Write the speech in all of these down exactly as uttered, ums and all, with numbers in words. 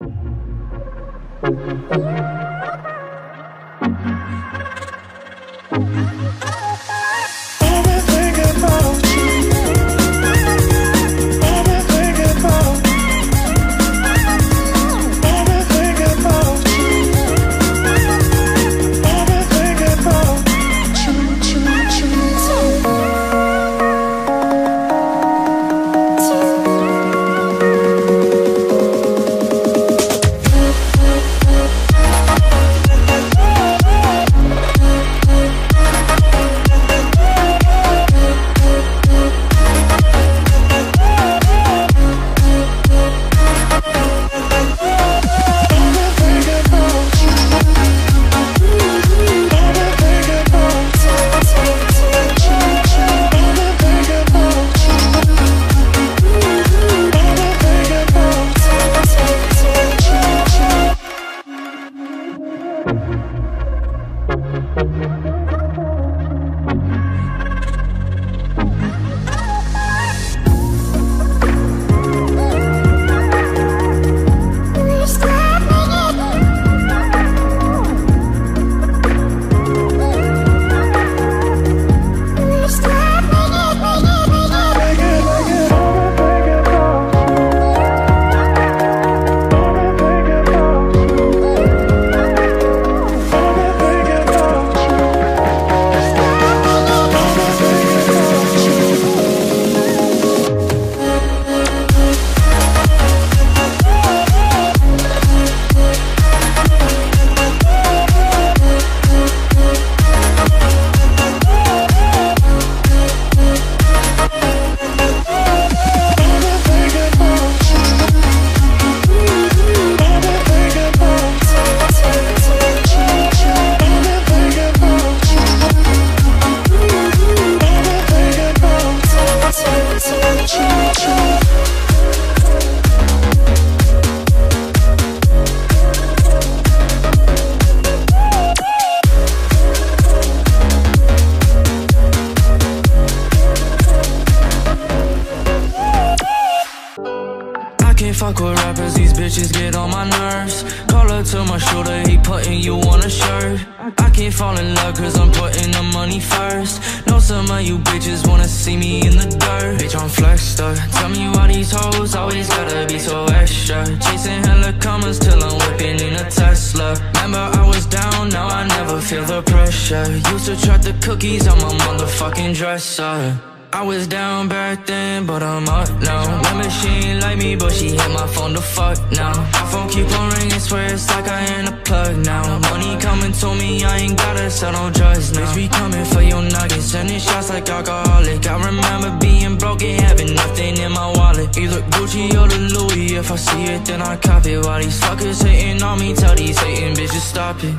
Fuck with rappers, these bitches get on my nerves. Collar to my shoulder, he putting you on a shirt. I can't fall in love cause I'm putting the money first. Know some of you bitches wanna see me in the dirt. Bitch, I'm flexed up. Tell me why these hoes always gotta be so extra. Chasing hella commas till I'm whipping in a Tesla. Remember I was down, now I never feel the pressure. Used to trap the cookies on my motherfucking dresser. I was down back then, but I'm up now. Remember she ain't like me, but she hit my phone to fuck now. My phone keep on ringing, swear it's like I ain't a plug now. Money coming to me, I ain't gotta sell no drugs now. Bitch, we coming for your nuggets, sending shots like alcoholic. I remember being broke and having nothing in my wallet. Either Gucci or the Louis, if I see it then I cop it. While these fuckers hating on me, tell these hating bitches stop it.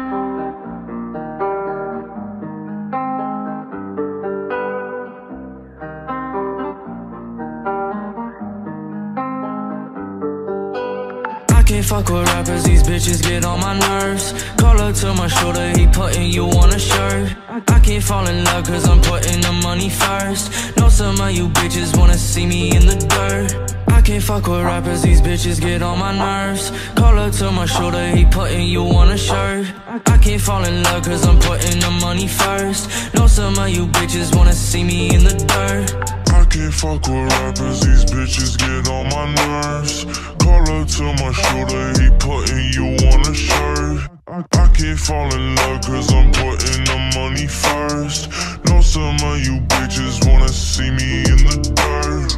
Can't fuck with rappers, these bitches get on my nerves. Collar to my shoulder, he putting you on a shirt. I can't fall in love cause I'm putting the money first. Know some of you bitches wanna see me in the dirt. I can't fuck with rappers, these bitches get on my nerves. Collar to my shoulder, he putting you on a shirt. I can't fall in love cause I'm putting the money first. Know some of you bitches wanna see me in the dirt. I can't fuck with rappers, these bitches get on my nerves. Collar to my shoulder, he putting you on a shirt. I, I can't fall in love cause I'm putting the money first. Know some of you bitches wanna see me in the dirt.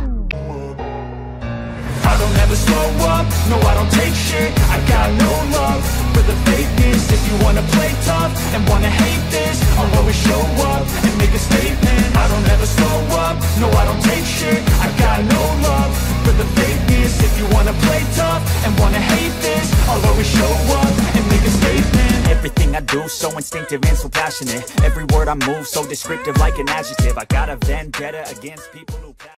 I don't ever slow up, no I don't take shit. I got no love for the fakeness. If you wanna play tough and wanna hate this, I'll always show up and make a statement. I don't ever slow up, no I don't take shit. I got no love for the fakeness. If you wanna play tough and wanna hate this, I'll always show up and make a statement. Everything I do so instinctive and so passionate. Every word I move so descriptive like an adjective. I got a vendetta against people who